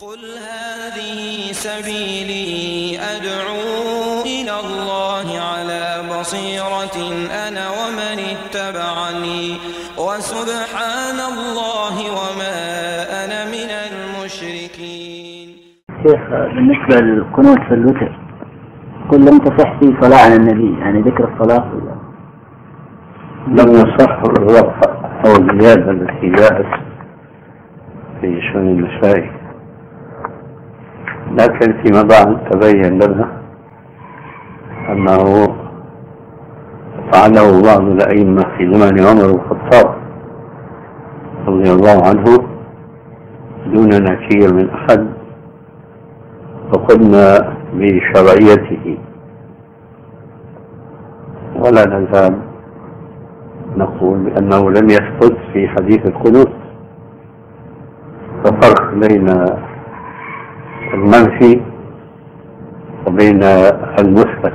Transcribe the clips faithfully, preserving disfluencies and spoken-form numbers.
قل هذه سبيلي أدعو إلى الله على بصيرة أنا ومن اتبعني وسبحان الله وما أنا من المشركين. شيخ، بالنسبة للقنوت في الوتر قل لم تصح في صلاة على النبي، يعني ذكر الصلاة لم يصح الرفع أو الزيادة التي جاءت في سنن النسائي، لكن فيما بعد تبين لنا أنه فعله بعض الأئمة في زمان عمر بن الخطاب رضي الله عنه دون نكير من أحد، وقلنا بشرعيته ولا نزال نقول بأنه لم يثبت في حديث القنوت. ففرق بين المنفي وبين المثبت.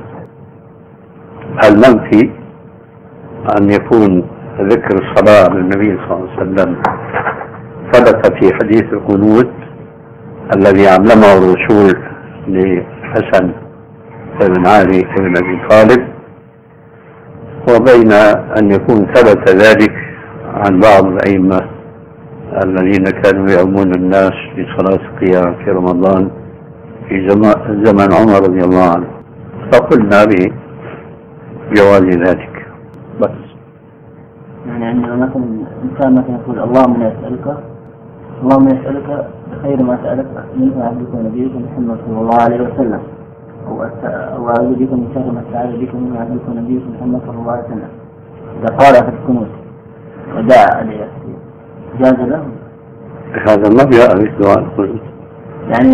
المنفي أن يكون ذكر الصلاة للنبي صلى الله عليه وسلم ثبت في حديث القنوت الذي علمه الرسول لحسن بن علي بن أبي طالب، وبين أن يكون ثبت ذلك عن بعض الأئمة الذين كانوا يؤمون الناس بصلاة القيام في رمضان في زمن عمر رضي الله عنه، فقلنا بجواز ذلك. بس يعني عندما مثلا إنسان مثلا يقول اللهم يسألك اللهم يسألك بخير ما سألك منه عبدك ونبيك محمد صلى الله عليه وسلم، أو أعوذ بك من شر ما استعاذ بك منه عبدك ونبيك محمد صلى الله عليه وسلم، إذا قال في القنوت ودعا عليه جاز له؟ هذا ما جاء في دعاء القنوت، يعني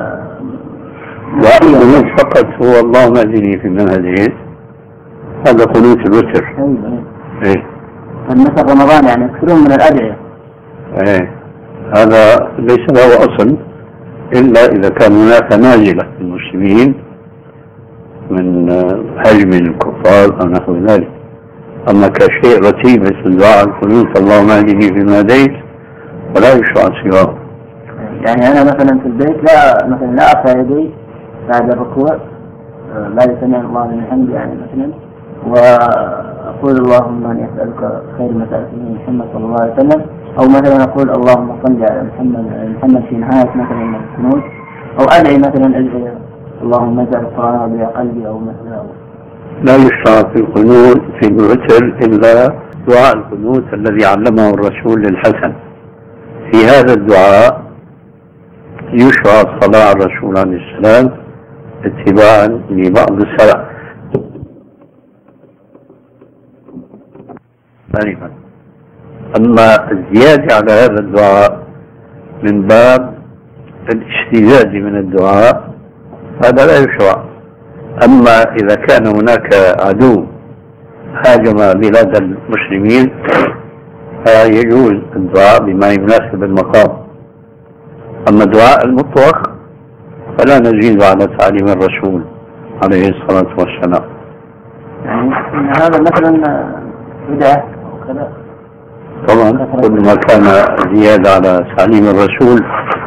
دعاء القنوت فقط هو اللهم اهدني فيمن هديت، هذا قنوت الوتر. أيوة. إيه. مثل رمضان يعني يكثرون من الأدعية. إيه، هذا ليس له أصل إلا إذا كان هناك نازلة للمسلمين من هجم الكفار أو نحو ذلك. أما كشيء رتيب مثل دعاء القنوت اللهم اهدني فيما هديت ولا يشرع سواه. يعني أنا مثلا في البيت لا مثلا لا أرفع يدي بعد الركوع بعد سمع الله لمن حمده يعني مثلا، وأقول اللهم أني أسألك خير ما سألك من محمد صلى الله عليه وسلم، أو مثلا أقول اللهم صل على محمد محمد في نهاية مثلا القنوت، أو أدعي مثلا أدعي اللهم اجعل القرآن ربيع قلبي أو مثلا. لا يشرع في القنوت في الوتر إلا دعاء القنوت الذي علمه الرسول للحسن. في هذا الدعاء يشرع الصلاة على الرسول عليه السلام اتباعا لبعض السلف. ثانيا، أما الزيادة على هذا الدعاء من باب الاشتداد من الدعاء هذا لا يشرع. أما إذا كان هناك عدو هاجم بلاد المسلمين فيجوز الدعاء بما يناسب المقام. أما الدعاء المطلق فلا نزيد على تعليم الرسول عليه الصلاة والسلام. يعني هذا مثلا بدعة وكذا طبعا كل ما كان زيادة على تعليم الرسول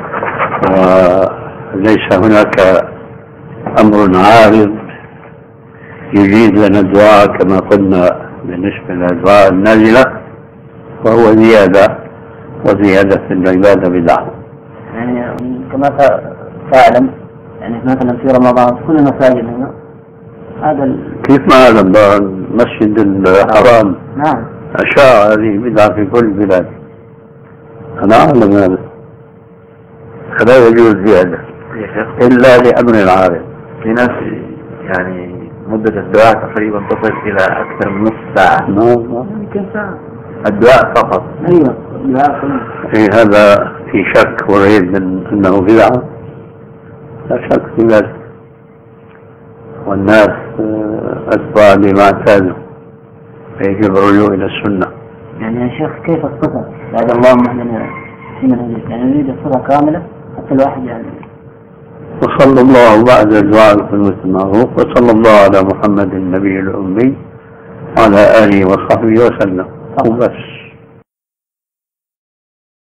وليس هناك أمر عارض يجيد لنا الدعاء كما قلنا بالنسبة للدعاء النازلة فهو زيادة، وزيادة في العبادة بدعة. يعني كما تعلم يعني مثلا في رمضان كل المساجد هنا هذا ال... كيف ما أعلم المسجد الحرام نعم أشاع هذه بدعة في كل البلاد، أنا أعلم هذا، فلا يجوز زيادة إلا لأمر عارض. في ناس يعني مدة الدعاء تقريبا تصل إلى أكثر من نصف ساعة. نعم يمكن ساعة الدعاء فقط. أيوة الدعاء فقط. في هذا في شك وريب من أنه بدعة؟ لا شك في ذلك، والناس أتباع لما اعتادوا فيجب الرجوع إلى السنة. يعني يا شيخ كيف الصفة بعد اللهم اهدنا فيمن هديت، يعني نريد الصفة كاملة حتى الواحد يعني. وصلى الله بعد دعاء القنوت المعروف وصلى الله على محمد النبي الأمي وعلى آله وصحبه وسلم. وبس.